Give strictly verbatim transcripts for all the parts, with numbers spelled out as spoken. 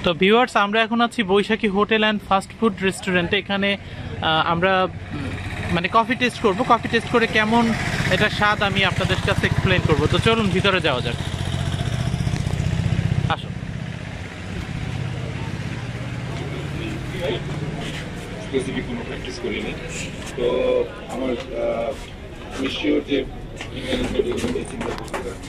তো ভিউয়ার্স, আমরা এখন আছি Baishakhi hotel and fast food রেস্টুরেন্টে। এখানে আমরা মানে কফি টেস্ট করব। কফি টেস্ট করে কেমন এটা স্বাদ আমি আপনাদের কাছে এক্সপ্লেন করব। তো চলুন ভিতরে যাওয়া যাক, আসো। স্পেসিফিক কোনো প্র্যাকটিস করিনি, তো আমার মিশিওর যে চিন্তা করতে পারি।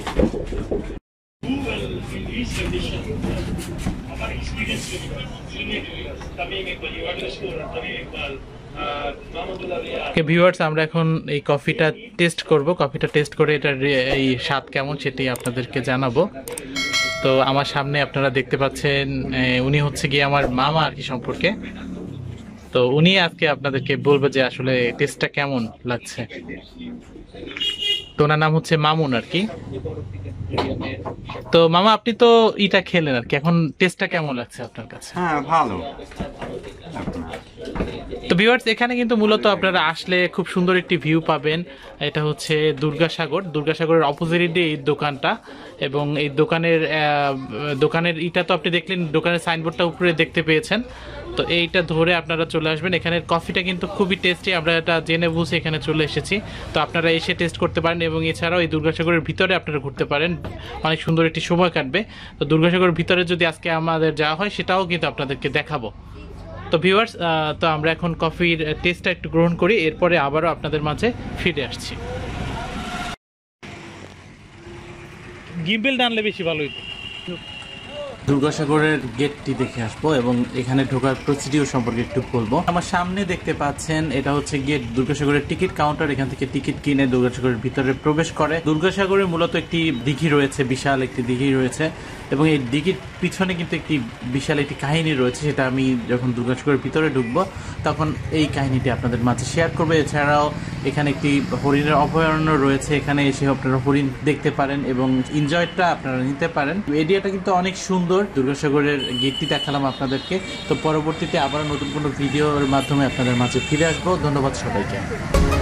ভিউয়ার্স, আমরা এখন এই কফিটা টেস্ট করব। কফিটা টেস্ট করে এটার এই স্বাদ কেমন সেটি আপনাদেরকে জানাবো। তো আমার সামনে আপনারা দেখতে পাচ্ছেন উনি হচ্ছে গিয়ে আমার মামা আর কি সম্পর্কে। তো উনি আজকে আপনাদেরকে বলবে যে আসলে টেস্টটা কেমন লাগছে। তো ওনার নাম হচ্ছে মামুন আর কি। তো মামা, আপনি তো এটা খেলেন আর কি, এখন টেস্টটা কেমন লাগছে আপনার কাছে? হ্যাঁ, ভালো। তো ভিউয়ার্স, এখানে কিন্তু মূলত আপনারা আসলে খুব সুন্দর একটি ভিউ পাবেন। এটা হচ্ছে দুর্গাসাগর। দুর্গাসাগরের অপোজিটে এই দোকানটা, এবং এই দোকানের দোকানের ইটা তো আপনি দেখলেন, দোকানের সাইনবোর্ডটা উপরে দেখতে পেয়েছেন। তো এইটা ধরে আপনারা চলে আসবেন। এখানের কফিটা কিন্তু খুবই টেস্টি। আমরা এটা জেনে বুঝে এখানে চলে এসেছি। তো আপনারা এসে টেস্ট করতে পারেন, এবং এছাড়াও এই দুর্গাসাগরের ভিতরে আপনারা ঘুরতে পারেন, অনেক সুন্দর একটি সময় কাটবে। তো দুর্গাসাগরের ভিতরে যদি আজকে আমাদের যাওয়া হয় সেটাও কিন্তু আপনাদেরকে দেখাবো। তো ভিউয়ার্স, তো আমরা এখন কফির টেস্টটা একটু গ্রহণ করি, এরপরে আবারও আপনাদের মাঝে ফিরে আসছি। গিম্বেল টানলে বেশি ভালো হইতো। দুর্গাসাগরের গেটটি দেখে আসবো এবং এখানে ঢোকার প্রসিডিউর সম্পর্কে একটু বলবো। আমার সামনে দেখতে পাচ্ছেন এটা হচ্ছে গেট, দুর্গাসাগরের টিকিট কাউন্টার। এখান থেকে টিকিট কিনে দুর্গাসাগরের ভিতরে প্রবেশ করে। দুর্গাসাগরে মূলত একটি দিঘি রয়েছে, বিশাল একটি দিঘি রয়েছে, এবং এই দিঘির পিছনে কিন্তু একটি বিশাল একটি কাহিনী রয়েছে। সেটা আমি যখন দুর্গাসাগরের ভিতরে ঢুকবো তখন এই কাহিনীটি আপনাদের মাঝে শেয়ার করবো। এছাড়াও এখানে একটি হরিণের অভয়ারণ্য রয়েছে, এখানে এসে আপনারা হরিণ দেখতে পারেন এবং এনজয়টা আপনারা নিতে পারেন। এরিয়াটা কিন্তু অনেক সুন্দর। দুর্গাসাগরের গেটটি দেখালাম আপনাদেরকে। তো পরবর্তীতে আবার নতুন কোনো ভিডিওর মাধ্যমে আপনাদের মাঝে ফিরে আসবো। ধন্যবাদ সবাইকে।